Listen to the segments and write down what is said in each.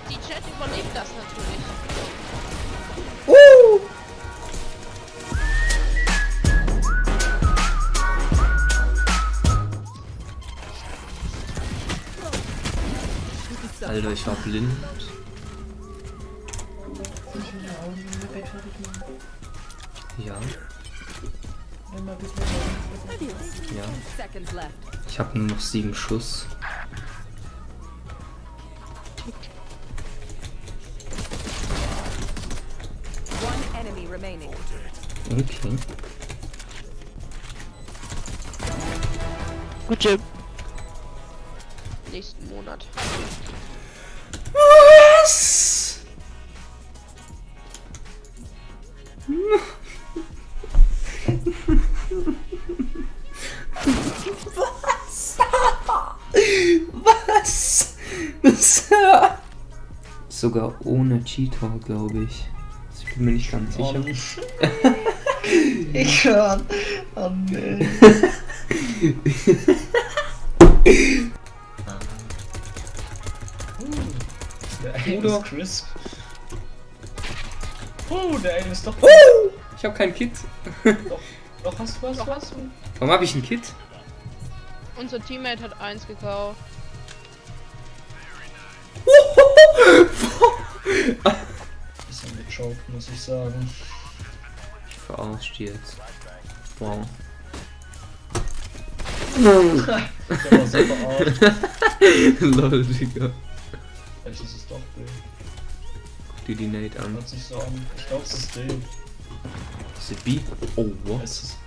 Die Chat überlebt das natürlich. Alter, ich war blind. Ja. Ja. Ich habe nur noch 7 Schuss. Okay. Gut Job. Nächsten Monat. Was? Was? Was? Sogar ohne Cheater, glaube ich. Ich bin mir nicht ganz sicher. Ich kann. Oh nee. Der Aim ist crisp. Der Aim ist doch. Ich habe kein Kit. Doch, hast du was? Doch, hast du. Warum habe ich ein Kit? Unser Teammate hat 1 gekauft. Bisschen gechoked, muss ich sagen. Ich verarscht jetzt. Wow. Der war so verarscht. Lol, Digga. Vielleicht ist es doch B. Guck dir die Nate an. Hört sich so an. Ich glaube, es ist D. Ist es B? Oh, what? Es ist.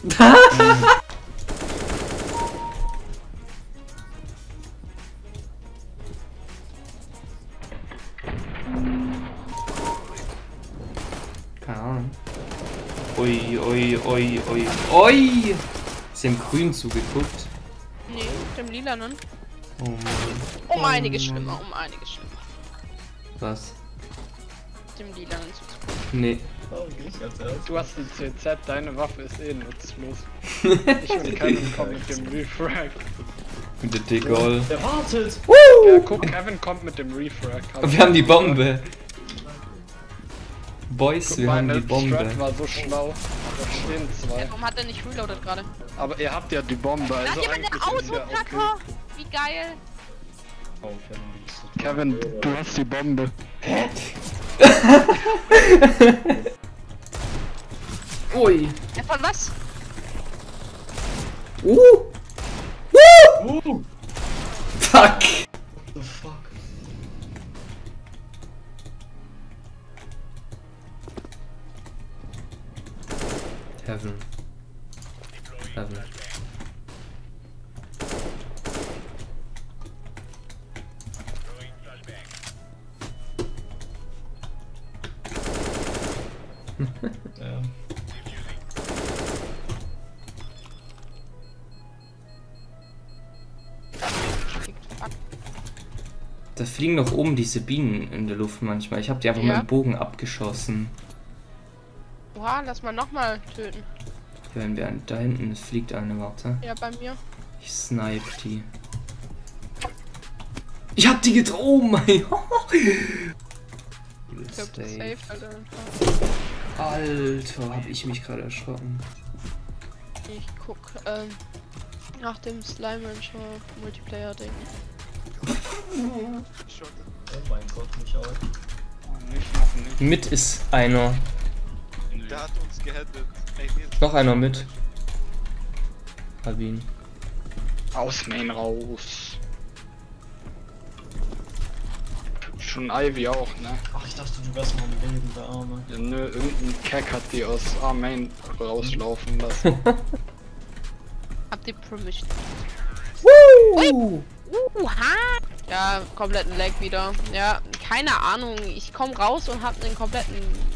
Keine Ahnung. Ui, ui, ui, ui, ui! Ist dem Grün zugeguckt? Nee, dem Lilanen. Oh Mann. Um einiges schlimmer, um einiges schlimmer. Was? Dem Lilanen zu. Nee. Oh, ich als erstes. Du hast die CZ, deine Waffe ist eh nutzlos. Ich und Kevin kommen mit dem Refrag. Mit der Degol. Der wartet! Ja, guck, Kevin kommt mit dem Refrag. Wir haben die Bombe. Boys, Guck wir mal, haben die der Bombe. Strat war so schlau. Da stehen zwei. Warum hat er nicht reloaded gerade? Aber ihr habt ja die Bombe, Da also hat jemand eigentlich eine ist ja okay. Autoplacker! Wie geil! Oh, Kevin, du bist so. Kevin, du hast die Bombe. Ui. Ja, von was? Fuck. The fuck? Heaven. Heaven. Ja. Da fliegen doch oben diese Bienen in der Luft manchmal. Ich habe die einfach Ja. mit dem Bogen abgeschossen. Oha, lass mal nochmal töten. Wenn wir da hinten, es fliegt eine, warte. Ja, bei mir. Ich snipe die. Ich hab die getroffen! Oh mein Gott! Ich glaub, das ist safe, Alter. Alter, hab ich mich gerade erschrocken. Ich guck, nach dem Slime Rancher Multiplayer Ding. Oh mein Gott, mich auch. Nicht. Mit ist einer. Der hat uns gehandelt. Ey, Noch einer mit. Hab ihn. Aus Main raus. Schon Ivy auch, ne? Ach, ich dachte, du wärst mal am Leben, der Arme. Ja, nö, irgendein Keck hat die aus A-Main rauslaufen lassen. Habt ihr Permission? Woo! Ha! Ja, kompletten Lag wieder. Ja, keine Ahnung. Ich komm raus und hab einen kompletten